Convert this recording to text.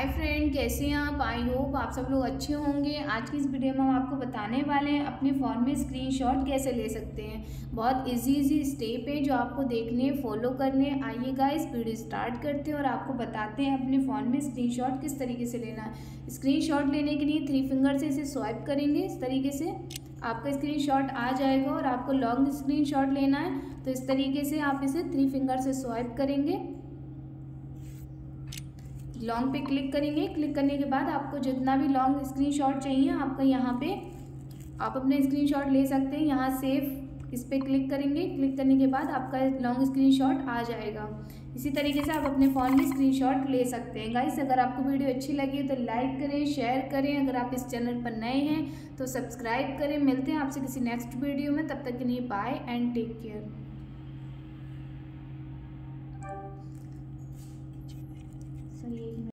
Hi friend, कैसे हैं आप। आई होप आप सब लोग अच्छे होंगे। आज की इस वीडियो में हम आपको बताने वाले हैं अपने फ़ोन में स्क्रीनशॉट कैसे ले सकते हैं। बहुत इजी स्टेप है जो आपको देखने फॉलो करने। आइए गाइस वीडियो स्टार्ट करते हैं और आपको बताते हैं अपने फ़ोन में स्क्रीनशॉट किस तरीके से लेना है। स्क्रीनशॉट लेने के लिए 3 फिंगर से इसे स्वाइप करेंगे। इस तरीके से आपका स्क्रीनशॉट आ जाएगा और आपको लॉन्ग स्क्रीनशॉट लेना है तो इस तरीके से आप इसे 3 फिंगर से स्वाइप करेंगे। लॉन्ग पे क्लिक करेंगे। क्लिक करने के बाद आपको जितना भी लॉन्ग स्क्रीनशॉट चाहिए आपका यहाँ पे आप अपने स्क्रीनशॉट ले सकते हैं। यहाँ सेव इस पर क्लिक करेंगे। क्लिक करने के बाद आपका लॉन्ग स्क्रीनशॉट आ जाएगा। इसी तरीके से आप अपने फ़ोन में स्क्रीनशॉट ले सकते हैं। गाइस अगर आपको वीडियो अच्छी लगी तो लाइक करें, शेयर करें। अगर आप इस चैनल पर नए हैं तो सब्सक्राइब करें। मिलते हैं आपसे किसी नेक्स्ट वीडियो में, तब तक के लिए बाय एंड टेक केयर।